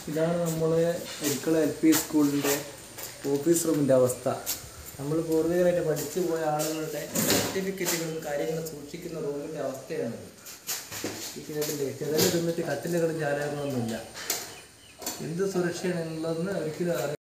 ഇതാണ് നമ്മൾ എരിക്കള LP സ്കൂളിൻ്റെ ഓഫീസ് റൂമിൻ്റെ അവസ്ഥ. നമ്മൾ പൂർവികരായിട്ട് പഠിച്ചു പോയ ആളുകളുടെ സർട്ടിഫിക്കറ്റുകളും കാര്യങ്ങളും സൂക്ഷിക്കുന്ന റൂമിൻ്റെ അവസ്ഥയാണിത്. ഈ കേട്ടില്ലേ, ചിലർ തിന്നിട്ട് കട്ടിലുകളും ജാലകങ്ങളൊന്നുമില്ല. എന്ത് സുരക്ഷയാണെന്നുള്ളതെന്ന് ഒരിക്കലും